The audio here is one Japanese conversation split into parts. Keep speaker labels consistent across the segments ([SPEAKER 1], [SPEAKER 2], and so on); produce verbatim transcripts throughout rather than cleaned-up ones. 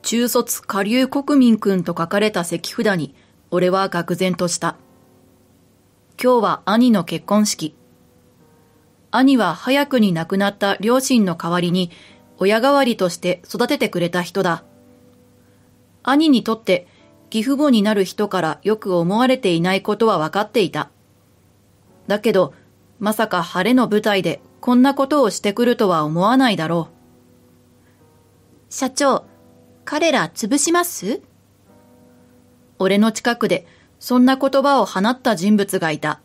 [SPEAKER 1] 中卒下流国民くんと書かれた石札に、俺は愕然とした。今日は兄の結婚式。兄は早くに亡くなった両親の代わりに、親代わりとして育ててくれた人だ。兄にとって義父母になる人からよく思われていないことは分かっていた。だけど、まさか晴れの舞台でこんなことをしてくるとは思わないだろ
[SPEAKER 2] う。社長、彼ら潰します？
[SPEAKER 1] 俺の近くでそんな言葉を放った人物がいた。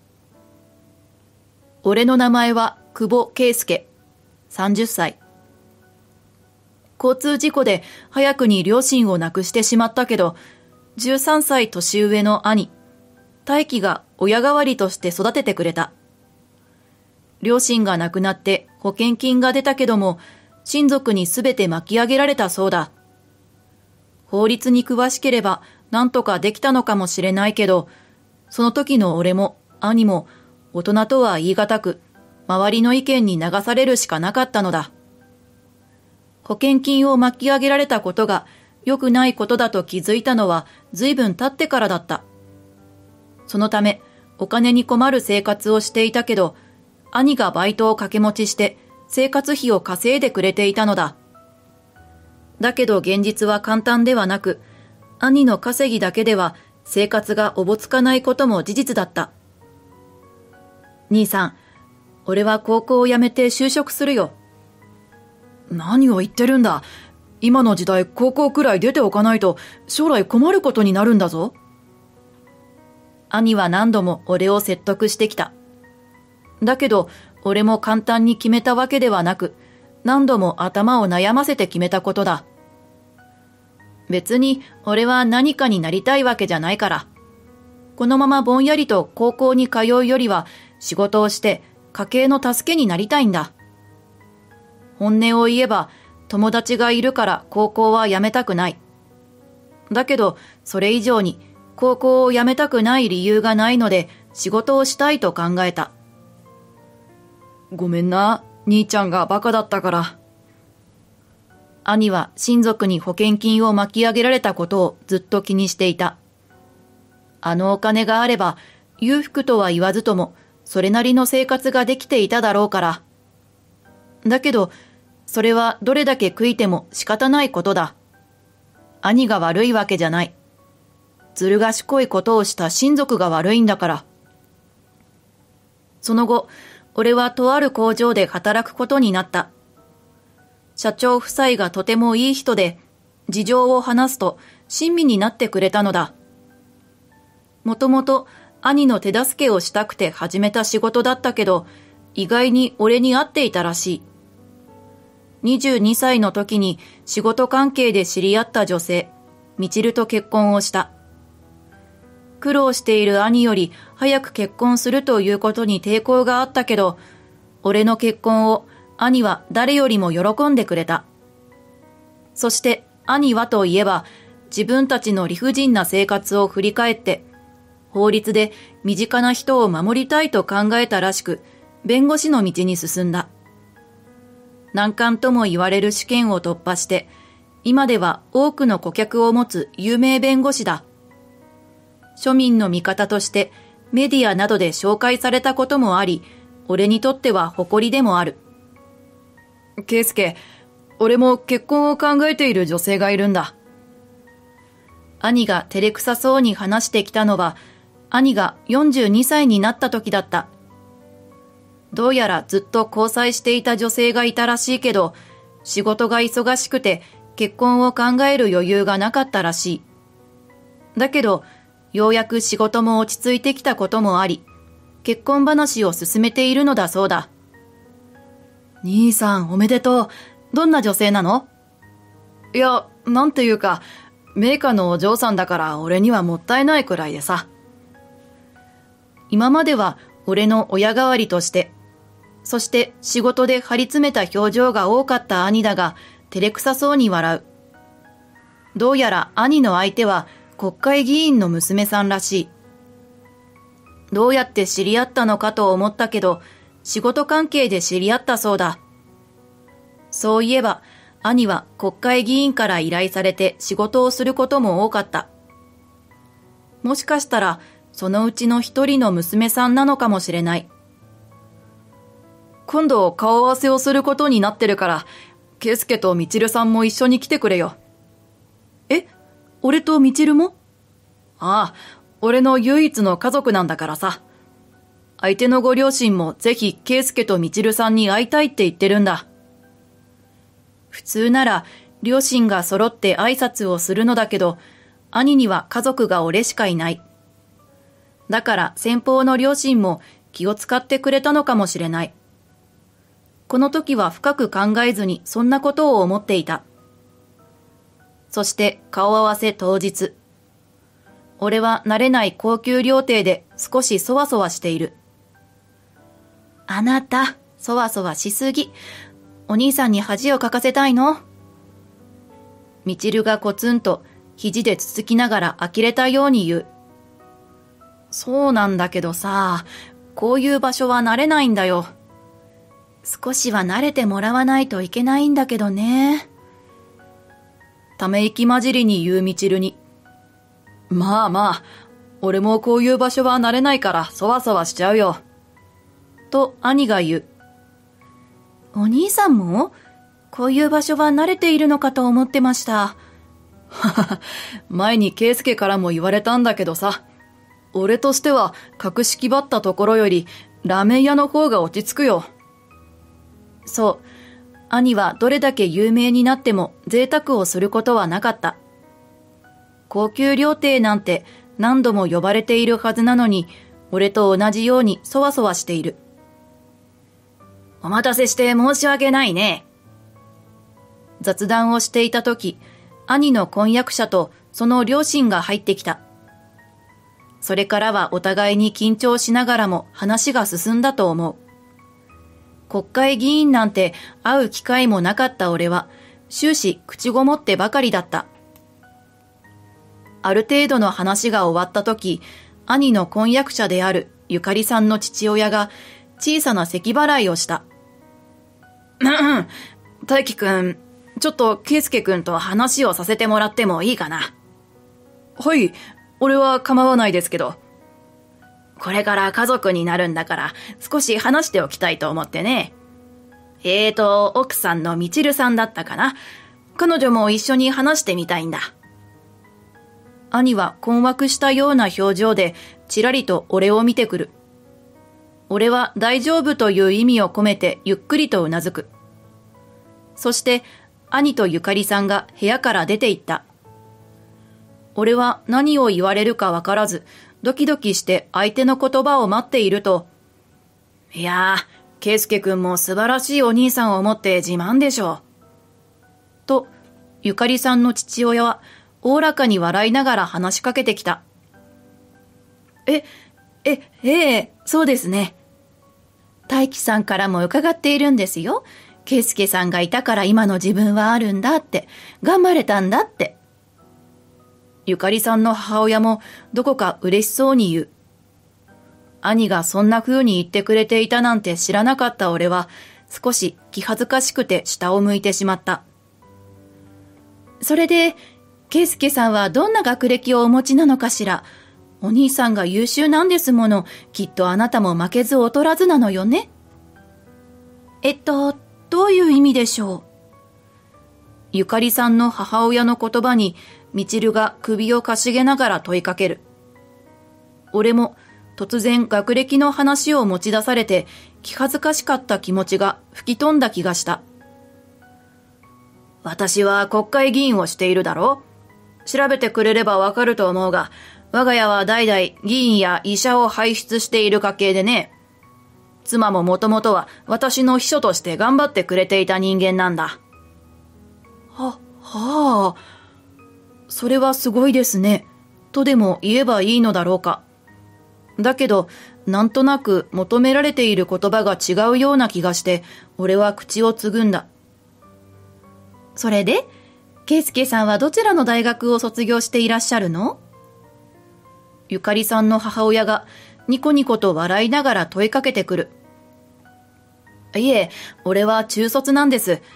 [SPEAKER 1] 俺の名前は久保圭介、さんじゅっさい。交通事故で早くに両親を亡くしてしまったけど、じゅうさんさい年上の兄、大輝が親代わりとして育ててくれた。両親が亡くなって保険金が出たけども、親族にすべて巻き上げられたそうだ。法律に詳しければ何とかできたのかもしれないけど、その時の俺も兄も大人とは言い難く、周りの意見に流されるしかなかったのだ。保険金を巻き上げられたことが良くないことだと気づいたのは随分経ってからだった。そのためお金に困る生活をしていたけど、兄がバイトを掛け持ちして生活費を稼いでくれていたのだ。だけど現実は簡単ではなく、兄の稼ぎだけでは生活がおぼつかないことも事実だった。兄さん、俺は高校を辞めて就職するよ。何を言ってるんだ。今の時代高校くらい出ておかないと将来困ることになるんだぞ。兄は何度も俺を説得してきた。だけど俺も簡単に決めたわけではなく、何度も頭を悩ませて決めたことだ。別に俺は何かになりたいわけじゃないから。このままぼんやりと高校に通うよりは仕事をして家計の助けになりたいんだ。本音を言えば友達がいるから高校は辞めたくない。だけどそれ以上に高校を辞めたくない理由がないので仕事をしたいと考えた。ごめんな、兄ちゃんがバカだったから。兄は親族に保険金を巻き上げられたことをずっと気にしていた。あのお金があれば裕福とは言わずともそれなりの生活ができていただろうから。だけどそれはどれだけ悔いても仕方ないことだ。兄が悪いわけじゃない。ずる賢いことをした親族が悪いんだから。その後、俺はとある工場で働くことになった。社長夫妻がとてもいい人で、事情を話すと親身になってくれたのだ。もともと兄の手助けをしたくて始めた仕事だったけど、意外に俺に合っていたらしい。にじゅうにさいの時に仕事関係で知り合った女性、みちると結婚をした。苦労している兄より早く結婚するということに抵抗があったけど、俺の結婚を兄は誰よりも喜んでくれた。そして兄はといえば、自分たちの理不尽な生活を振り返って、法律で身近な人を守りたいと考えたらしく、弁護士の道に進んだ。難関とも言われる試験を突破して、今では多くの顧客を持つ有名弁護士だ。庶民の味方としてメディアなどで紹介されたこともあり、俺にとっては誇りでもある。圭介、俺も結婚を考えている女性がいるんだ。兄が照れくさそうに話してきたのは、兄がよんじゅうにさいになった時だった。どうやらずっと交際していた女性がいたらしいけど、仕事が忙しくて結婚を考える余裕がなかったらしい。だけど、ようやく仕事も落ち着いてきたこともあり、結婚話を進めているのだそうだ。兄さんおめでとう。どんな女性なの？いや、なんていうか、名家のお嬢さんだから俺にはもったいないくらいでさ。今までは俺の親代わりとして、そして仕事で張り詰めた表情が多かった兄だが、照れくさそうに笑う。どうやら兄の相手は国会議員の娘さんらしい。どうやって知り合ったのかと思ったけど、仕事関係で知り合ったそうだ。そういえば、 兄は国会議員から依頼されて仕事をすることも多かった。もしかしたら、そのうちの一人の娘さんなのかもしれない。今度顔合わせをすることになってるから、圭介とみちるさんも一緒に来てくれよ。え、俺とみちるも？ああ、俺の唯一の家族なんだからさ。相手のご両親もぜひ圭介とみちるさんに会いたいって言ってるんだ。普通なら両親が揃って挨拶をするのだけど、兄には家族が俺しかいない。だから先方の両親も気を使ってくれたのかもしれない。この時は深く考えずにそんなことを思っていた。そして顔合わせ当日。俺は慣れない高級料亭で少しそわそわしている。あなた、そわそわしすぎ。お兄さんに恥をかかせたいの？みちるがコツンと肘でつつきながら呆れたように言う。そうなんだけどさ、こういう場所は慣れないんだよ。少しは慣れてもらわないといけないんだけどね。ため息混じりに言うみちるに。まあまあ、俺もこういう場所は慣れないからそわそわしちゃうよ。と兄が言う。お兄さんもこういう場所は慣れているのかと思ってました。前に圭介からも言われたんだけどさ、俺としては格式ばったところよりラーメン屋の方が落ち着くよ。そう、兄はどれだけ有名になっても贅沢をすることはなかった。高級料亭なんて何度も呼ばれているはずなのに、俺と同じようにそわそわしている。お待たせして申し訳ないね。雑談をしていたとき、兄の婚約者とその両親が入ってきた。それからはお互いに緊張しながらも話が進んだと思う。国会議員なんて会う機会もなかった俺は終始口ごもってばかりだった。ある程度の話が終わったとき、兄の婚約者であるゆかりさんの父親が小さな咳払いをした。大輝くん、ちょっと圭介くんと話をさせてもらってもいいかな。はい、俺は構わないですけど。これから家族になるんだから少し話しておきたいと思ってね。えーと、奥さんのみちるさんだったかな。彼女も一緒に話してみたいんだ。兄は困惑したような表情でちらりと俺を見てくる。俺は大丈夫という意味を込めてゆっくりとうなずく。そして兄とゆかりさんが部屋から出て行った。俺は何を言われるかわからず、ドキドキして相手の言葉を待っていると、いやー、圭介くんも素晴らしいお兄さんを持って自慢でしょう。と、ゆかりさんの父親はおおらかに笑いながら話しかけてきた。え、え、ええ、そうですね。大輝さんからも伺っているんですよ。圭介さんがいたから今の自分はあるんだって、頑張れたんだって。ゆかりさんの母親もどこか嬉しそうに言う。兄がそんな風に言ってくれていたなんて知らなかった俺は少し気恥ずかしくて下を向いてしまった。それで、圭介さんはどんな学歴をお持ちなのかしら。お兄さんが優秀なんですもの。きっとあなたも負けず劣らずなのよね。えっと、どういう意味でしょう。ゆかりさんの母親の言葉に、みちるが首をかしげながら問いかける。俺も突然学歴の話を持ち出されて気恥ずかしかった気持ちが吹き飛んだ気がした。私は国会議員をしているだろう。調べてくれればわかると思うが、我が家は代々議員や医者を輩出している家系でね。妻ももともとは私の秘書として頑張ってくれていた人間なんだ。は、はあ。それはすごいですね。とでも言えばいいのだろうか。だけど、なんとなく求められている言葉が違うような気がして、俺は口をつぐんだ。それで、圭介さんはどちらの大学を卒業していらっしゃるの？ゆかりさんの母親がニコニコと笑いながら問いかけてくる。いえ、俺は中卒なんです。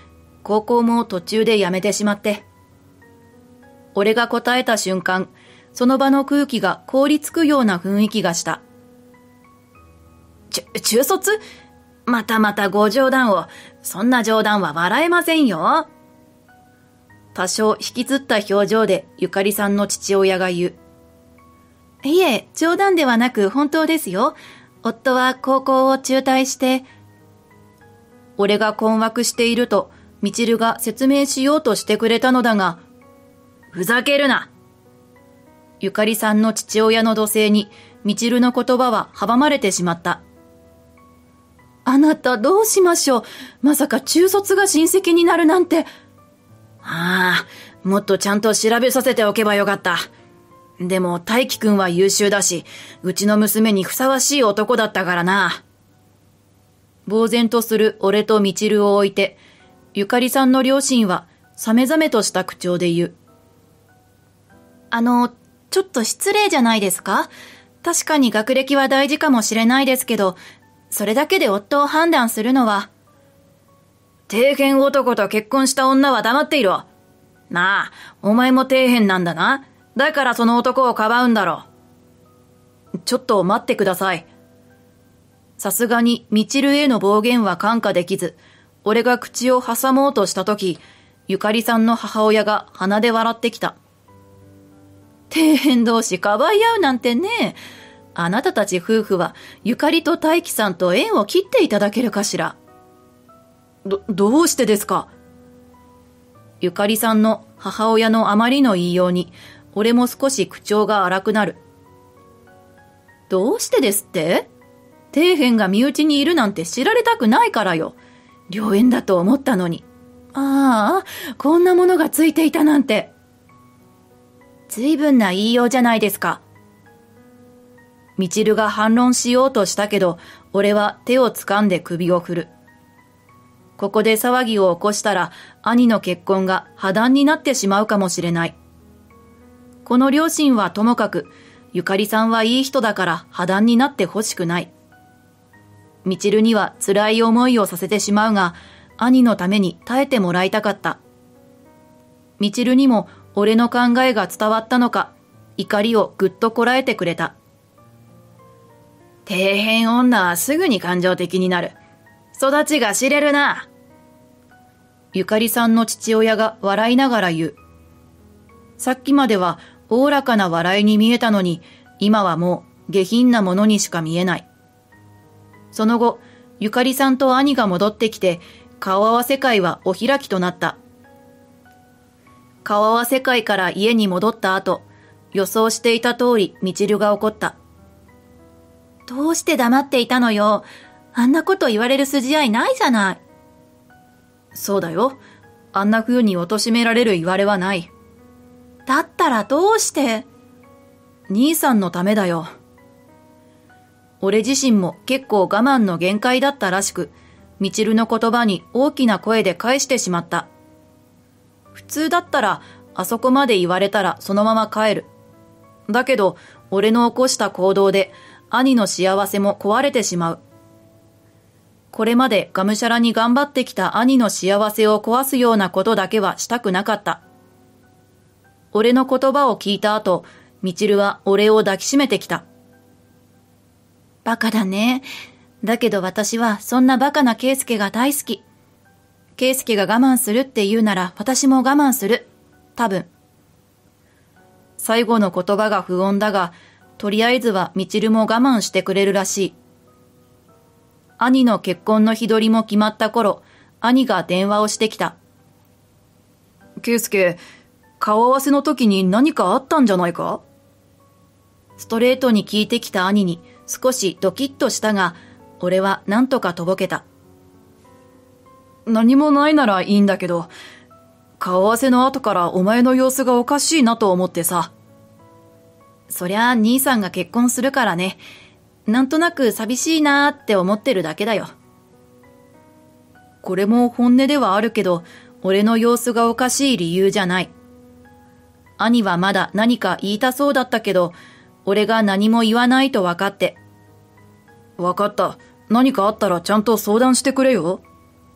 [SPEAKER 1] 高校も途中で辞めてしまって。俺が答えた瞬間、その場の空気が凍りつくような雰囲気がした。ちゅ、中卒？またまたご冗談を。そんな冗談は笑えませんよ。多少引きつった表情でゆかりさんの父親が言う。
[SPEAKER 2] いえ、冗談ではなく本当ですよ。夫は高校を中退して。
[SPEAKER 1] 俺が困惑していると、みちるが説明しようとしてくれたのだが、ふざけるな。ゆかりさんの父親の怒声に、みちるの言葉は阻まれてしまった。
[SPEAKER 2] あなたどうしましょう。まさか中卒が親戚になるなんて。
[SPEAKER 1] ああ、もっとちゃんと調べさせておけばよかった。でも大輝くんは優秀だし、うちの娘にふさわしい男だったからな。呆然とする俺とみちるを置いて、ゆかりさんの両親はさめざめとした口調で言う。
[SPEAKER 2] あの、ちょっと失礼じゃないですか？確かに学歴は大事かもしれないですけど、それだけで夫を判断するのは。
[SPEAKER 1] 底辺男と結婚した女は黙っていろ。なあ、お前も底辺なんだな。だからその男をかばうんだろう。ちょっと待ってください。さすがにみちるへの暴言は看過できず、俺が口を挟もうとしたとき、ゆかりさんの母親が鼻で笑ってきた。
[SPEAKER 2] 底辺同士かばい合うなんてね。あなたたち夫婦はゆかりと大輝さんと縁を切っていただけるかしら。
[SPEAKER 1] ど、どうしてですか？ゆかりさんの母親のあまりの言いように、俺も少し口調が荒くなる。どうしてですって？底辺が身内にいるなんて知られたくないからよ。良縁だと思ったのに。
[SPEAKER 2] ああ、こんなものがついていたなんて。
[SPEAKER 1] ずいぶんな言いようじゃないですか。みちるが反論しようとしたけど、俺は手を掴んで首を振る。ここで騒ぎを起こしたら、兄の結婚が破談になってしまうかもしれない。この両親はともかく、ゆかりさんはいい人だから破談になってほしくない。みちるには辛い思いをさせてしまうが、兄のために耐えてもらいたかった。みちるにも俺の考えが伝わったのか、怒りをぐっとこらえてくれた。底辺女はすぐに感情的になる。育ちが知れるな。ゆかりさんの父親が笑いながら言う。さっきまではおおらかな笑いに見えたのに、今はもう下品なものにしか見えない。その後、ゆかりさんと兄が戻ってきて、顔合わせ会はお開きとなった。顔合わせ会から家に戻った後、予想していた通りみちるが怒った。
[SPEAKER 2] どうして黙っていたのよ。あんなこと言われる筋合いないじゃない。
[SPEAKER 1] そうだよ。あんな風に貶められる言われはない。
[SPEAKER 2] だったらどうして？
[SPEAKER 1] 兄さんのためだよ。俺自身も結構我慢の限界だったらしく、みちるの言葉に大きな声で返してしまった。普通だったら、あそこまで言われたらそのまま帰る。だけど、俺の起こした行動で、兄の幸せも壊れてしまう。これまでがむしゃらに頑張ってきた兄の幸せを壊すようなことだけはしたくなかった。俺の言葉を聞いた後、みちるは俺を抱きしめてきた。
[SPEAKER 2] バカだね。だけど私はそんなバカな圭介が大好き。圭介が我慢するって言うなら私も我慢する。多分。
[SPEAKER 1] 最後の言葉が不穏だが、とりあえずはみちるも我慢してくれるらしい。兄の結婚の日取りも決まった頃、兄が電話をしてきた。圭介、顔合わせの時に何かあったんじゃないか？ストレートに聞いてきた兄に少しドキッとしたが、俺は何とかとぼけた。何もないならいいんだけど、顔合わせの後からお前の様子がおかしいなと思ってさ。そりゃあ兄さんが結婚するからね。なんとなく寂しいなーって思ってるだけだよ。これも本音ではあるけど、俺の様子がおかしい理由じゃない。兄はまだ何か言いたそうだったけど、俺が何も言わないと分かって。分かった。何かあったらちゃんと相談してくれよ。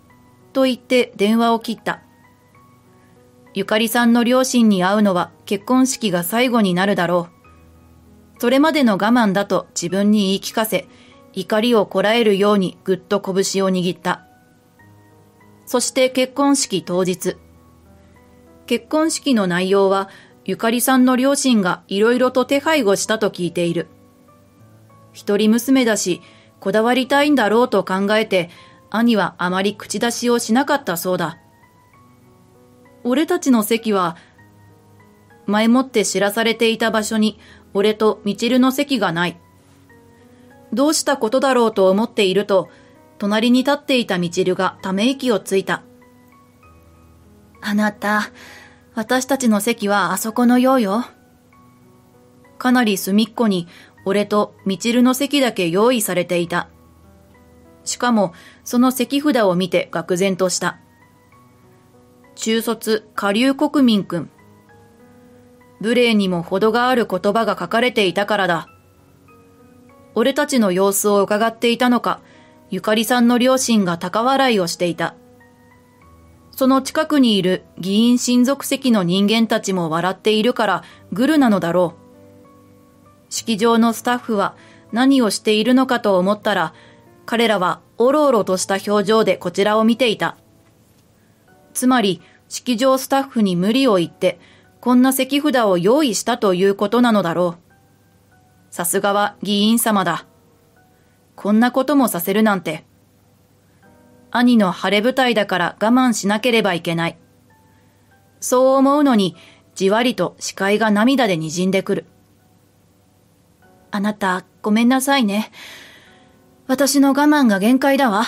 [SPEAKER 1] と言って電話を切った。ゆかりさんの両親に会うのは結婚式が最後になるだろう。それまでの我慢だと自分に言い聞かせ、怒りをこらえるようにぐっと拳を握った。そして結婚式当日。結婚式の内容は、ゆかりさんの両親がいろいろと手配をしたと聞いている。一人娘だし、こだわりたいんだろうと考えて、兄はあまり口出しをしなかったそうだ。俺たちの席は、前もって知らされていた場所に、俺とみちるの席がない。どうしたことだろうと思っていると、隣に立っていたみちるがため息をついた。
[SPEAKER 2] あなた、私たちの席はあそこのようよ。
[SPEAKER 1] かなり隅っこに俺とみちるの席だけ用意されていた。しかもその席札を見て愕然とした。中卒下流国民くん。無礼にも程がある言葉が書かれていたからだ。俺たちの様子を伺っていたのか、ゆかりさんの両親が高笑いをしていた。その近くにいる議員親族席の人間たちも笑っているからグルなのだろう。式場のスタッフは何をしているのかと思ったら、彼らはおろおろとした表情でこちらを見ていた。つまり、式場スタッフに無理を言って、こんな席札を用意したということなのだろう。さすがは議員様だ。こんなこともさせるなんて。兄の晴れ舞台だから我慢しなければいけない。そう思うのに、じわりと視界が涙で滲んでくる。
[SPEAKER 2] あなた、ごめんなさいね。私の我慢が限界だわ。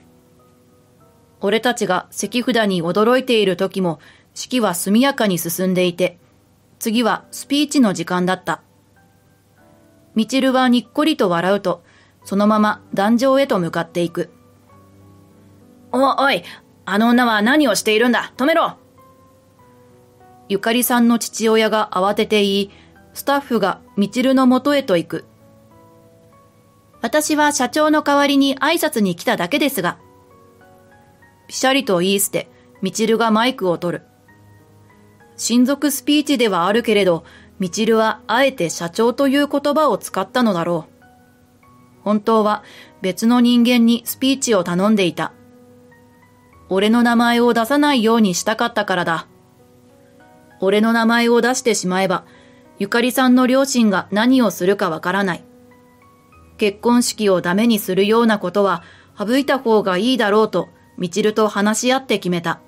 [SPEAKER 1] 俺たちが席札に驚いている時も、式は速やかに進んでいて、次はスピーチの時間だった。みちるはにっこりと笑うと、そのまま壇上へと向かっていく。お、おい、あの女は何をしているんだ、止めろ！ゆかりさんの父親が慌てて言い、スタッフがみちるのもとへと行く。
[SPEAKER 2] 私は社長の代わりに挨拶に来ただけですが。
[SPEAKER 1] ぴしゃりと言い捨て、みちるがマイクを取る。親族スピーチではあるけれど、みちるはあえて社長という言葉を使ったのだろう。本当は別の人間にスピーチを頼んでいた。俺の名前を出さないようにしたかったからだ。俺の名前を出してしまえば、ゆかりさんの両親が何をするかわからない。結婚式をダメにするようなことは省いた方がいいだろうと、みちると話し合って決めた。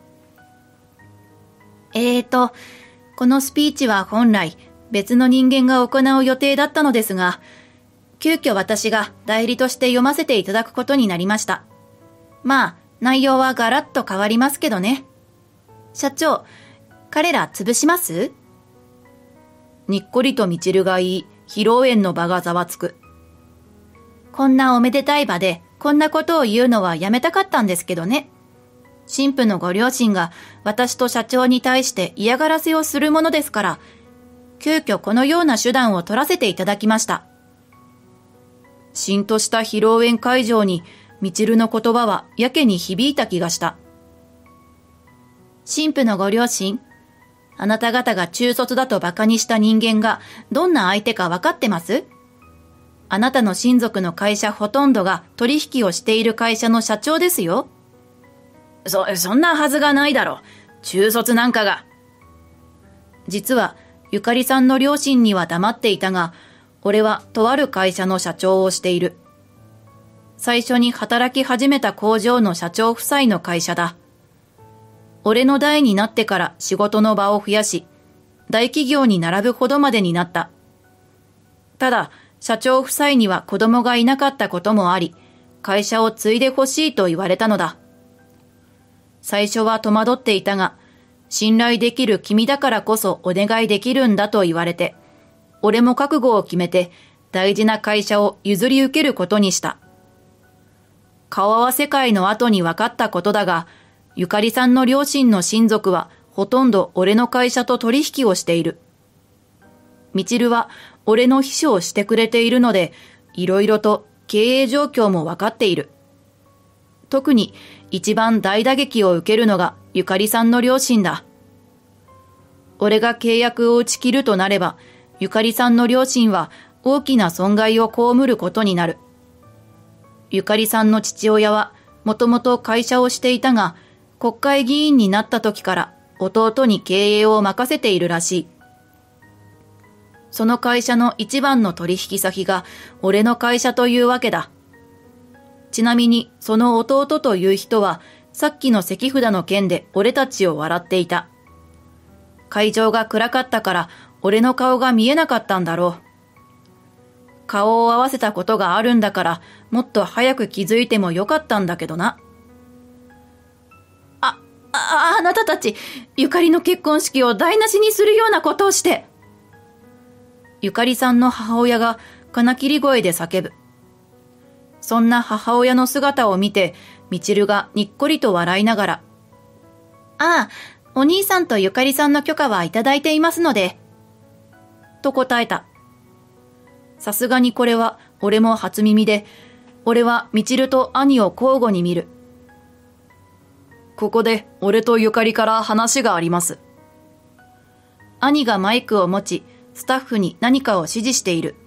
[SPEAKER 2] えーと、このスピーチは本来別の人間が行う予定だったのですが、急遽私が代理として読ませていただくことになりました。まあ、内容はガラッと変わりますけどね。社長、彼ら潰します？
[SPEAKER 1] にっこりとみちるが言い、披露宴の場がざわつく。
[SPEAKER 2] こんなおめでたい場で、こんなことを言うのはやめたかったんですけどね。新婦のご両親が私と社長に対して嫌がらせをするものですから、急遽このような手段を取らせていただきました。
[SPEAKER 1] しんとした披露宴会場に、みちるの言葉はやけに響いた気がした。
[SPEAKER 2] 新婦のご両親、あなた方が中卒だと馬鹿にした人間がどんな相手か分かってます？あなたの親族の会社ほとんどが取引をしている会社の社長ですよ。
[SPEAKER 1] そ、そんなはずがないだろ。中卒なんかが。実は、ゆかりさんの両親には黙っていたが、俺はとある会社の社長をしている。最初に働き始めた工場の社長夫妻の会社だ。俺の代になってから仕事の場を増やし、大企業に並ぶほどまでになった。ただ、社長夫妻には子供がいなかったこともあり、会社を継いでほしいと言われたのだ。最初は戸惑っていたが、信頼できる君だからこそお願いできるんだと言われて、俺も覚悟を決めて大事な会社を譲り受けることにした。顔合わせ会の後に分かったことだが、ゆかりさんの両親の親族はほとんど俺の会社と取引をしている。みちるは俺の秘書をしてくれているので、いろいろと経営状況も分かっている。 特に一番大打撃を受けるのがゆかりさんの両親だ。俺が契約を打ち切るとなれば、ゆかりさんの両親は大きな損害を被ることになる。ゆかりさんの父親はもともと会社をしていたが、国会議員になった時から弟に経営を任せているらしい。その会社の一番の取引先が俺の会社というわけだ。ちなみにその弟という人はさっきの関札の件で俺たちを笑っていた。会場が暗かったから俺の顔が見えなかったんだろう。顔を合わせたことがあるんだからもっと早く気づいてもよかったんだけどな。あ、あ、あなたたち、ゆかりの結婚式を台無しにするようなことをして。ゆかりさんの母親が金切り声で叫ぶ。そんな母親の姿を見て、みちるがにっこりと笑いながら、ああ、お兄さんとゆかりさんの許可はいただいていますので、と答えた。さすがにこれは俺も初耳で、俺はみちると兄を交互に見る。ここで俺とゆかりから話があります。兄がマイクを持ち、スタッフに何かを指示している。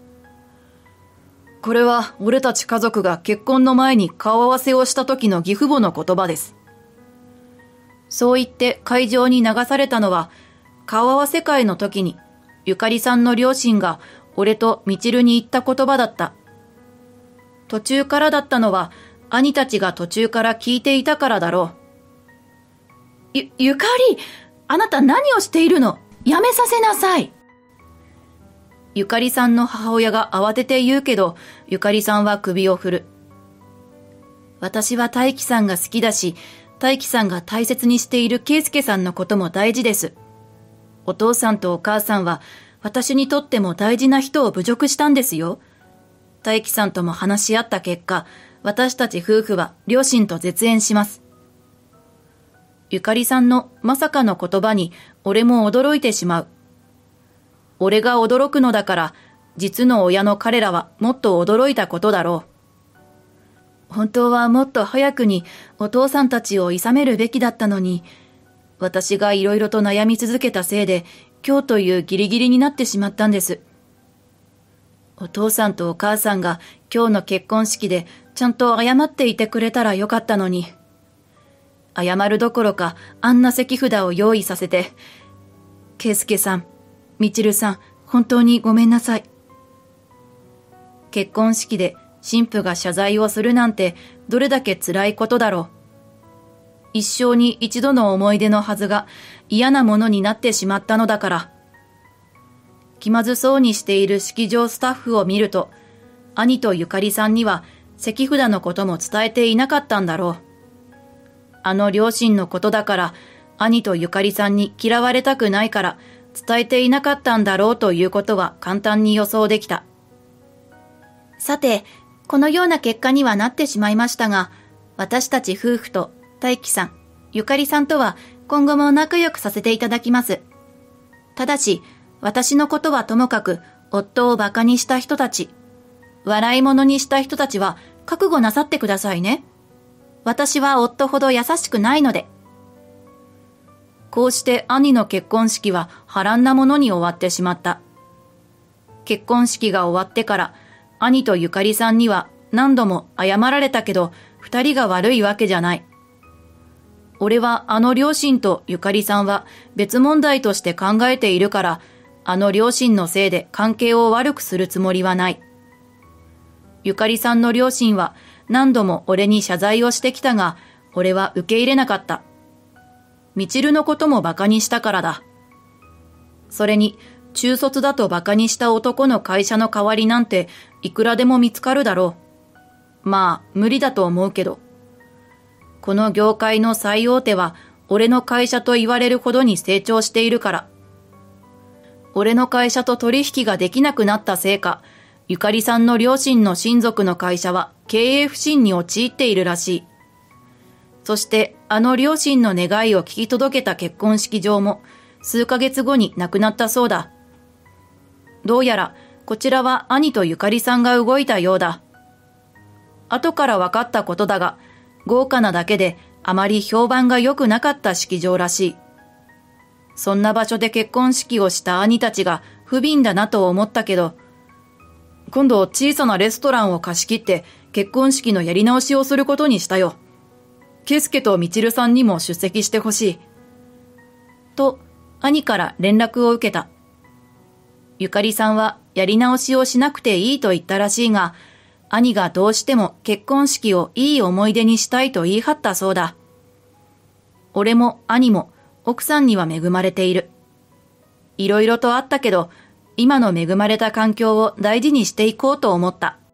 [SPEAKER 1] これは俺たち家族が結婚の前に顔合わせをした時の義父母の言葉です。そう言って会場に流されたのは、顔合わせ会の時にゆかりさんの両親が俺とみちるに言った言葉だった。途中からだったのは兄たちが途中から聞いていたからだろう。ゆ、ゆかり、あなた何をしているの？やめさせなさい。ゆかりさんの母親が慌てて言うけど、ゆかりさんは首を振る。私は大輝さんが好きだし、大輝さんが大切にしている圭介さんのことも大事です。お父さんとお母さんは、私にとっても大事な人を侮辱したんですよ。大輝さんとも話し合った結果、私たち夫婦は両親と絶縁します。ゆかりさんのまさかの言葉に、俺も驚いてしまう。俺が驚くのだから、実の親の彼らはもっと驚いたことだろう。本当はもっと早くにお父さんたちを諌めるべきだったのに、私がいろいろと悩み続けたせいで、今日というギリギリになってしまったんです。お父さんとお母さんが今日の結婚式でちゃんと謝っていてくれたらよかったのに。謝るどころかあんな席札を用意させて、圭介さん、みちるさん、本当にごめんなさい。結婚式で新婦が謝罪をするなんてどれだけ辛いことだろう。一生に一度の思い出のはずが嫌なものになってしまったのだから。気まずそうにしている式場スタッフを見ると、兄とゆかりさんには席札のことも伝えていなかったんだろう。あの両親のことだから、兄とゆかりさんに嫌われたくないから、伝えていなかったんだろうということは簡単に予想できた。さて、このような結果にはなってしまいましたが、私たち夫婦と大輝さん、ゆかりさんとは今後も仲良くさせていただきます。ただし、私のことはともかく、夫を馬鹿にした人たち、笑い物にした人たちは覚悟なさってくださいね。私は夫ほど優しくないので。こうして兄の結婚式は波乱なものに終わってしまった。結婚式が終わってから、兄とゆかりさんには何度も謝られたけど、二人が悪いわけじゃない。俺はあの両親とゆかりさんは別問題として考えているから、あの両親のせいで関係を悪くするつもりはない。ゆかりさんの両親は何度も俺に謝罪をしてきたが、俺は受け入れなかった。みちるのことも馬鹿にしたからだ。それに、中卒だと馬鹿にした男の会社の代わりなんていくらでも見つかるだろう。まあ、無理だと思うけど。この業界の最大手は俺の会社と言われるほどに成長しているから。俺の会社と取引ができなくなったせいか、ゆかりさんの両親の親族の会社は経営不振に陥っているらしい。そしてあの両親の願いを聞き届けた結婚式場も数ヶ月後に亡くなったそうだ。どうやらこちらは兄とゆかりさんが動いたようだ。後から分かったことだが、 豪華なだけであまり評判が良くなかった式場らしい。そんな場所で結婚式をした兄たちが不憫だなと思ったけど、今度小さなレストランを貸し切って結婚式のやり直しをすることにしたよ。圭介とみちるさんにも出席してほしい。と、兄から連絡を受けた。ゆかりさんはやり直しをしなくていいと言ったらしいが、兄がどうしても結婚式をいい思い出にしたいと言い張ったそうだ。俺も兄も奥さんには恵まれている。いろいろとあったけど、今の恵まれた環境を大事にしていこうと思った。